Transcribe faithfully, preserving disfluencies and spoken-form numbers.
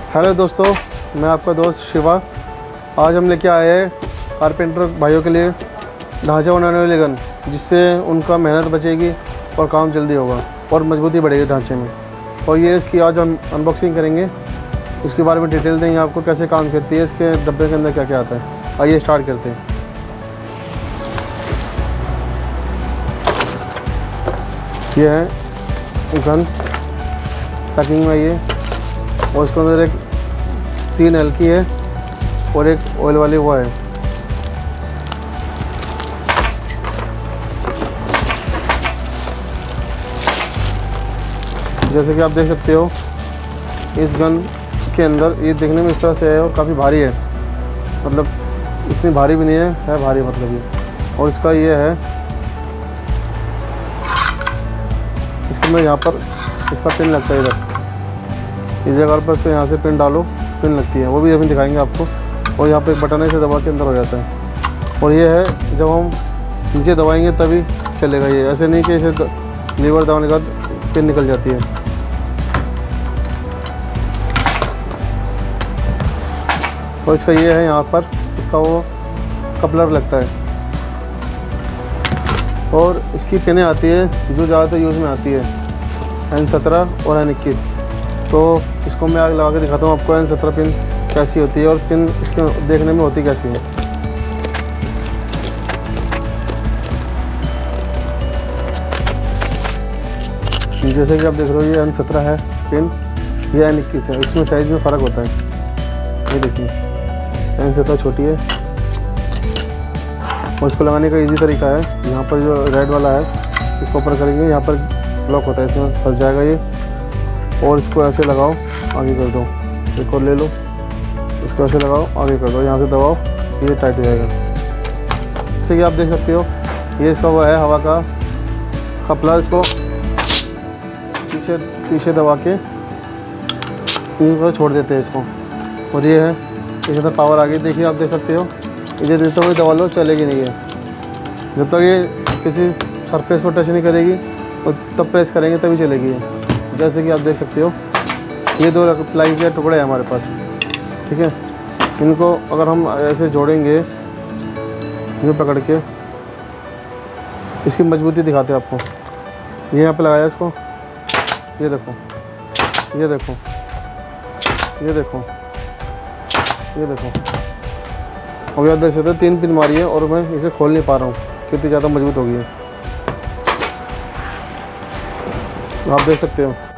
Hello दोस्तों, मैं आपका दोस्त शिवा। आज हम लेके आए हैं कारपेंटर भाइयों के लिए ढांचा बनाने वाली गन, जिससे उनका मेहनत बचेगी और काम जल्दी होगा और मजबूती बढ़ेगी ढांचे में। और ये इसकी आज हम अनबॉक्सिंग करेंगे, इसके बारे में डिटेल देंगे आपको, कैसे काम करती है, इसके डब्बे के अंदर क्या क्या आता है। आइए स्टार्ट करते हैं। ये है गन पैकिंग में ये, और इसके अंदर एक तीन एल की है और एक ऑयल वाली वो है। जैसे कि आप देख सकते हो, इस गन के अंदर ये देखने में इस तरह से है और काफ़ी भारी है, मतलब इतनी भारी भी नहीं है, है भारी मतलब ये। और इसका ये है, इसके में यहाँ पर इसका पिन लगता है इधर, इस जगह पर इसको यहाँ से पिन डालो, पिन लगती है, वो भी अभी दिखाएंगे आपको। और यहाँ पे एक बटन है, इसे दबा के अंदर हो जाता है। और ये है, जब हम नीचे दबाएंगे तभी चलेगा ये, ऐसे नहीं कि इसे लीवर दबाने के बाद पिन निकल जाती है। और इसका ये है, यहाँ पर इसका वो कपलर लगता है। और इसकी पिनें आती है जो ज़्यादातर यूज़ में आती है, एन सत्रह और एन इक्कीस। तो इसको मैं आगे लगा के दिखाता हूँ आपको, एन सत्रह पिन कैसी होती है और पिन इसके देखने में होती कैसी है। जैसे कि आप देख रहे हो, ये एन सत्रह है पिन, ये एन इक्कीस है, इसमें साइज़ में फ़र्क होता है। ये देखिए, एन सत्रह छोटी है। और इसको लगाने का इजी तरीका है, यहाँ पर जो रेड वाला है इसको ऊपर करेंगे, यहाँ पर लॉक होता है, इसमें फंस जाएगा ये। और इसको ऐसे लगाओ, आगे कर दो, एक और ले लो, इसको ऐसे लगाओ, आगे कर दो, यहाँ से दबाओ, ये टाइट हो जाएगा। जैसे कि आप देख सकते हो, ये इसका वो है हवा का कपलर, इसको पीछे पीछे दबा के यूँ छोड़ देते हैं इसको। और ये है, इसके अंदर पावर आ गई, देखिए आप देख सकते हो, इधर देते हुए दबा लो, चलेगी नहीं है जब तक ये किसी सरफेस को टच नहीं करेगी, और तब प्रेस करेंगे तभी चलेगी ये। जैसे कि आप देख सकते हो, ये दो प्लाई के टुकड़े हैं हमारे पास, ठीक है। इनको अगर हम ऐसे जोड़ेंगे, ये पकड़ के, इसकी मजबूती दिखाते हैं आपको। ये यहाँ पे लगाया इसको, ये देखो, ये देखो, ये देखो, ये देखो। अब आप देख सकते हो, तीन पिन मारी है और मैं इसे खोल नहीं पा रहा हूँ, कितनी ज़्यादा मजबूत हो गई है, आप देख सकते हो।